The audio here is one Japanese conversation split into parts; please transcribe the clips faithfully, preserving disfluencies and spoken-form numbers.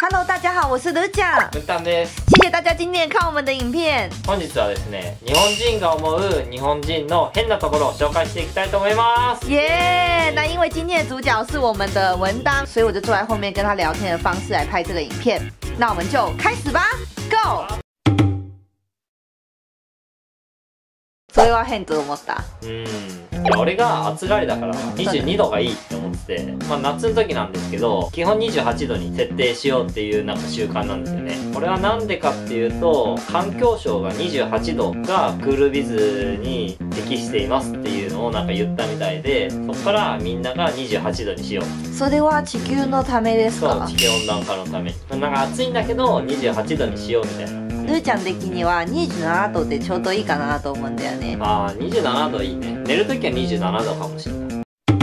Hello， 大家好，我是ルちゃん。 文旦です。 谢谢大家今天看我们的影片。 本日はですね、日本人が思う日本人の変なところを紹介していきたいと思います。 耶！那因为今天的主角是我们的文当，所以我就坐在后面跟他聊天的方式来拍这个影片。那我们就开始吧 ，Go！ それは変と思った。 うん。いや俺が暑がりだからにじゅうにどがいいって思ってて、まあ夏の時なんですけど、基本にじゅうはちどに設定しようっていうなんか習慣なんですよね。これはなんでかっていうと、環境省がにじゅうはちどがクールビズに適していますっていうのをなんか言ったみたいで、そこからみんながにじゅうはちどにしよう。 それは地球のためですか？ そう、地球温暖化のために。なんか暑いんだけどにじゅうはちどにしようみたいな。 ルーちゃん的にはにじゅうななどでちょうどいいかなと思うんだよね。 ああ、にじゅうななどいいね。寝るときはにじゅうななどかもしれない。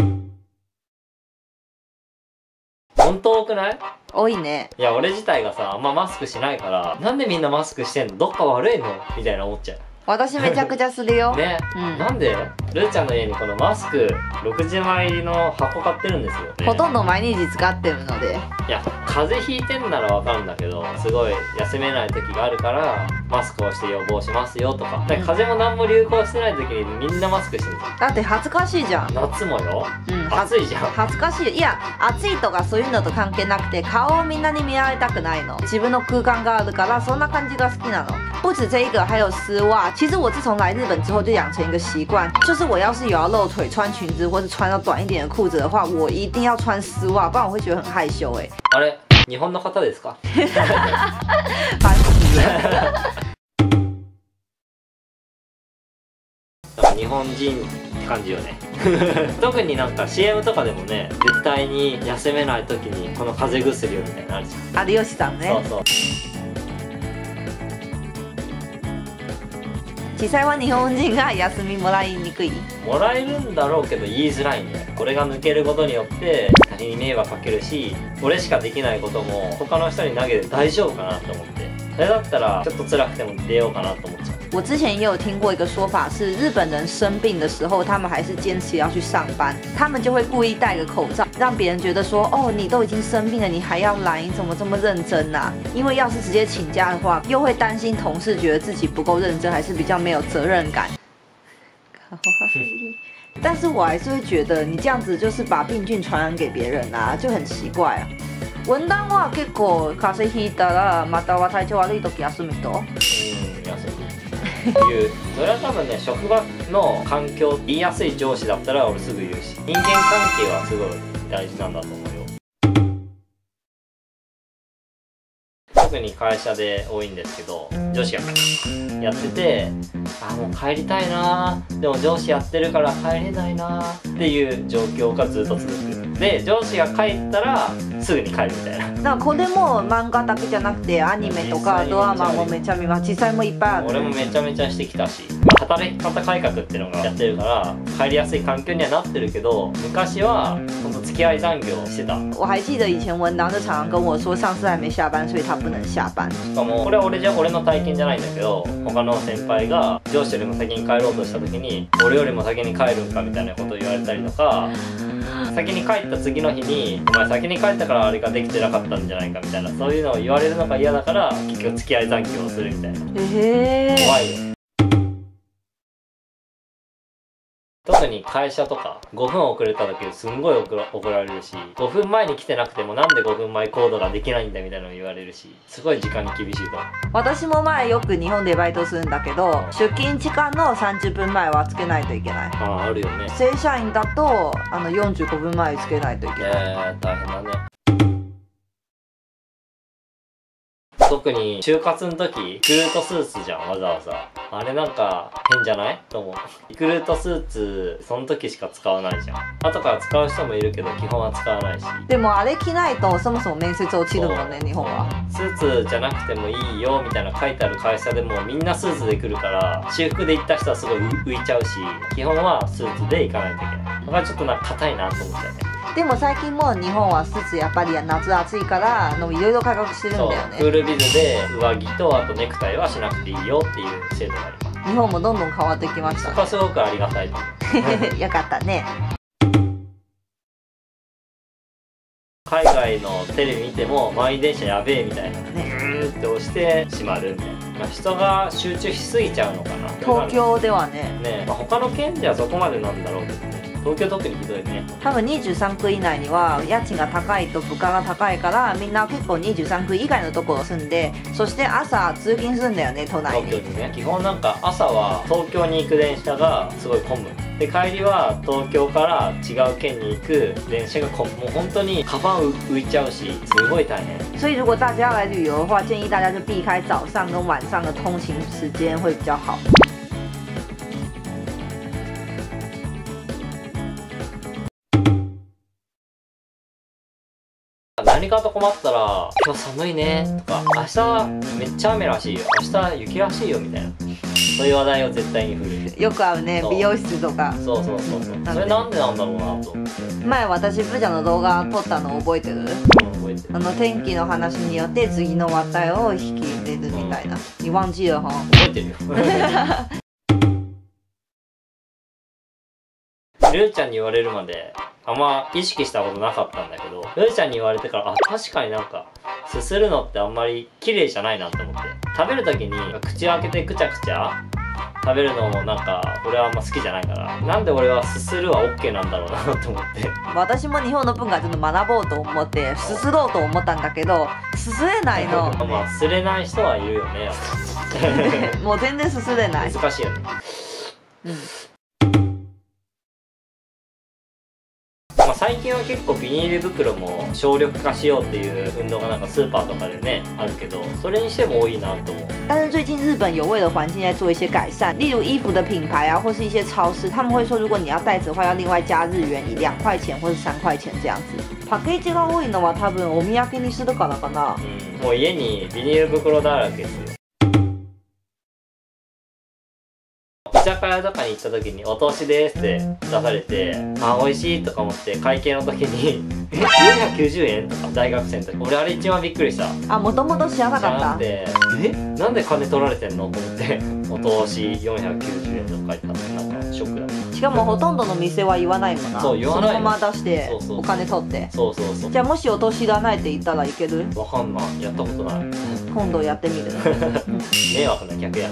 本当多くない？ 多いね。 いや俺自体がさ、あんまマスクしないから、なんでみんなマスクしてんの？どっか悪いの？みたいな思っちゃう。 私めちゃくちゃするよ。 ね、うん、なんでルーちゃんの家にこのマスクろくじゅうまい入りの箱買ってるんですよ、ね、 ほとんど毎日使ってるので。 いや風邪ひいてんならわかるんだけど、すごい休めない時があるからマスクをして予防しますよとか。で風邪も何も流行してない時にみんなマスクしてるんですよ。 だって恥ずかしいじゃん。 夏もよ、うん、 暑いじゃん。 恥ずかしい。いや暑いとかそういうのと関係なくて、顔をみんなに見られたくないの。自分の空間があるからそんな感じが好きなの。不止这一个，还有丝袜。其实我自从来日本之后就养成一个习惯，就是我要是有要露腿穿裙子或是穿到短一点的裤子的话，我一定要穿丝袜，不然我会觉得很害羞。哎， あれ日本の方ですか？ 烦死了。 日本人って感じよね。特になんか シーエム とかでもね、絶対に休めない時にこの風邪薬をみたいなのあるじゃん。 有吉さんね。 そうそう。 実際は日本人が休みもらいにくい。 もらえるんだろうけど言いづらいんだよ。これが抜けることによって他人に迷惑かけるし、俺しかできないことも他の人に投げて大丈夫かなと思って、それだったらちょっと辛くても出ようかなと思っちゃう。 我之前也有听过一个说法，是日本人生病的时候，他们还是坚持要去上班，他们就会故意戴个口罩，让别人觉得说，哦，你都已经生病了，你还要来，你怎么这么认真啊？因为要是直接请假的话，又会担心同事觉得自己不够认真，还是比较没有责任感。但是我还是会觉得，你这样子就是把病菌传染给别人啊，就很奇怪啊。文旦は結構風邪ひいたらまたは体調悪い時休む人？ うん、休む。言う。それは多分ね、職場の環境言いやすい上司だったら俺すぐ言うし、人間関係はすごい大事なんだと思うよ。特に会社で多いんですけど、上司がやってて、あもう帰りたいな、でも上司やってるから帰れないなっていう状況がずっと続く。で上司が帰ったらすぐに帰るみたいな。 なんかこれも漫画だけじゃなくてアニメとかドラマもめちゃ見ます。実際もいっぱいある。 俺もめちゃめちゃしてきたし、働き方改革っていうのがやってるから帰りやすい環境にはなってるけど、昔はほんと付き合い残業してた。 我还記得以前文當就常常跟我說上司還沒下班，所以他不能下班。 しかもこれは俺じゃ俺の体験じゃないんだけど、他の先輩が上司よりも先に帰ろうとした時に、俺よりも先に帰るんかみたいなことを言われたりとか、先に帰った次の日に「お前先に帰ったからあれができてなかったんじゃないか」みたいな、そういうのを言われるのが嫌だから結局付き合い残業をするみたいな。 えー、 怖いよ。特に会社とかごふん遅れただけですんごい怒ら怒られるし、ごふんまえに来てなくてもなんでごふんまえ行動ができないんだみたいなの言われるし、すごい時間に厳しいと思う。 私も前よく日本でバイトするんだけど、出勤時間のさんじゅっぷんまえはつけないといけない。 ああ、あるよね。 正社員だとあのよんじゅうごふんまえつけないといけない。 えー、大変だね。特に就活の時リクルートスーツじゃん、わざわざ。あれなんか変じゃないと思う。リクルートスーツその時しか使わないじゃん。後から使う人もいるけど基本は使わないし。 でもあれ着ないとそもそも面接落ちるもんね、日本は。 スーツじゃなくてもいいよみたいな書いてある会社でもみんなスーツで来るから、私服で行った人はすごい浮いちゃうし、基本はスーツで行かないといけない。だからちょっとなんか硬いなと思っちゃうね。 でも最近も日本はスーツやっぱり夏暑いからあのいろいろ改革してるんだよね。 クールビズで上着とあとネクタイはしなくていいよっていう制度があります。 日本もどんどん変わってきましたね。 そこはすごくありがたいと思う。 よかったね。 海外のテレビ見ても満員電車やべえみたいな、 ね、 うーんって押して閉まるみたいな、まあ、人が集中しすぎちゃうのかな。 東京ではねね、まあ、他の県ではそこまでなんだろうけどね、東京特にひどいね。 多分にじゅうさんく以内には家賃が高いと物価が高いから、みんな結構にじゅうさんく以外のところ住んで、そして朝通勤するんだよね、都内に。 東京にね、基本なんか朝は東京に行く電車がすごい混むで、帰りは東京から違う県に行く電車が混む。もう本当にカバン浮いちゃうし、すごい大変。 所以如果大家来旅游的话，建议大家就避开早上跟晚上的通勤时间会比较好。 何かと困ったら「今日寒いね」とか「明日めっちゃ雨らしいよ」「明日雪らしいよ」みたいな、そういう話題を絶対に振る。 よくあるね、美容室とか。 そうそうそうそう、それなんでなんだろうなと思って。 前私ブジャの動画撮ったの覚えてる？ うん、覚えてる。 あの天気の話によって次の話題を引き入れるみたいな。你忘記了哈？ 覚えてるよ。ルーちゃんに言われるまであんま意識したことなかったんだけど、ルーちゃんに言われてから、あ、確かになんかすするのってあんまり綺麗じゃないなって思って、食べる時に口を開けてくちゃくちゃ食べるのもなんか俺はあんま好きじゃないから、なんで俺はすするは OK なんだろうなと思って。 私も日本の文化ちょっと学ぼうと思ってすすろうと思ったんだけど、すすれないの。 まあすれない人はいるよね。 もう全然すすれない。 難しいよね。 うん。 まあ最近は結構ビニール袋も省力化しようっていう運動がなんかスーパーとかでねあるけど、それにしても多いなと思う。 但是最近日本有为了环境在做一些改善，例如衣服的品牌啊，或是一些超市，他们会说如果你要袋子的话，要另外加日元以两块钱或是三块钱这样子。パッケージが多いのは多分お土産にするからかな。 うん、もう家にビニール袋だらけですよ。居酒屋とかに行った時に「お通しです」って出されて「あ、美味しい」とか思って会計の時に「え、よんひゃくきゅうじゅうえん?」とか大学生の時、俺あれ一番びっくりした。 あ、もともと知らなかった。 でえ、なんで金取られてんのと思って「お通しよんひゃくきゅうじゅうえん」とか書いてあってなんかショックだった。 しかもほとんどの店は言わないもんな。 そう言わない。 そのまま出してそうそうお金取って。 そうそうそう。 じゃあもしお通しいらないって言ったらいける？ わかんない、やったことない。 今度やってみる。 迷惑な客や。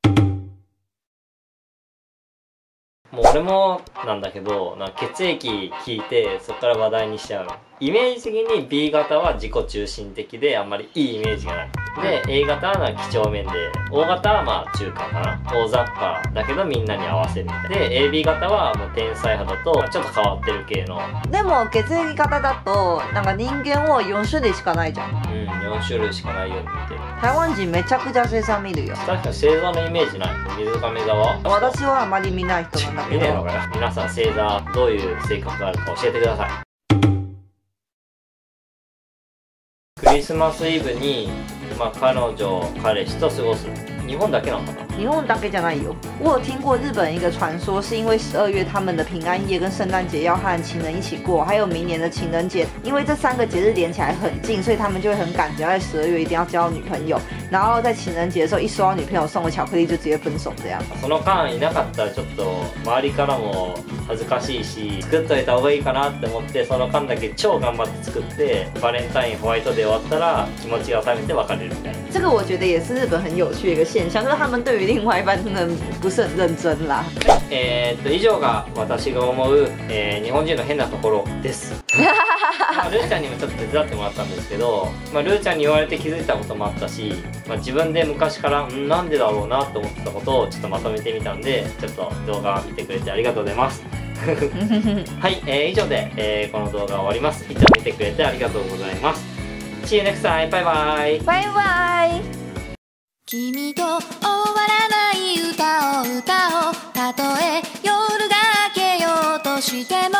もう俺もなんだけど、なんか血液聞いてそっから話題にしちゃうの。イメージ的に ビー 型は自己中心的であんまりいいイメージがない。で エー 型はなんか几帳面で、 オー 型はまあ中間かな、大雑把だけどみんなに合わせるみたいな。で エービー 型はもう天才派だとちょっと変わってる系の。 でも血液型だとなんか人間はよん種類しかないじゃん。 うん、よん種類しかないように見てる。 台湾人めちゃくちゃ星座見るよ。 確かに星座のイメージない。水亀座は？ 私はあまり見ない人なんだけど。 見ねえのかよ。皆さん星座どういう性格があるか教えてください。クリスマスイブに、まあ、彼女彼氏と過ごす。日本だけなのかな？ 日本だけじゃないよ。我有听过日本一个传说，是因为十二月他们的平安夜跟圣诞节要和情人一起过，还有明年的情人节，因为这三个节日连起来很近，所以他们就会很赶着在十二月一定要交女朋友，然后在情人节的时候一收到女朋友送的巧克力就直接分手这样。 その間いなかったらちょっと周りからも恥ずかしいし、作っといた方がいいかなって思って、その間だけ超頑張って作ってバレンタインホワイトデー終わったら気持ちが冷めて別れるみたいな。 这个我觉得也是日本很有趣的一个现象，就是他们对于另外一半真的不是很认真啦。 えーっと以上が私が思う、えー、日本人の変なところです。まあルーちゃんにもちょっと手伝ってもらったんですけど、まあ、ルーちゃんに言われて気づいたこともあったし、まあ、自分で昔からんなんでだろうなと思ってたことをちょっとまとめてみたんで、ちょっと動画見てくれてありがとうございます。はい、えー、以上で、えー、この動画は終わります。いつも見てくれてありがとうございます。See you next time! バイバイ！ バイバイ！ 君と終わらない歌を歌おう。たとえ夜が明けようとしても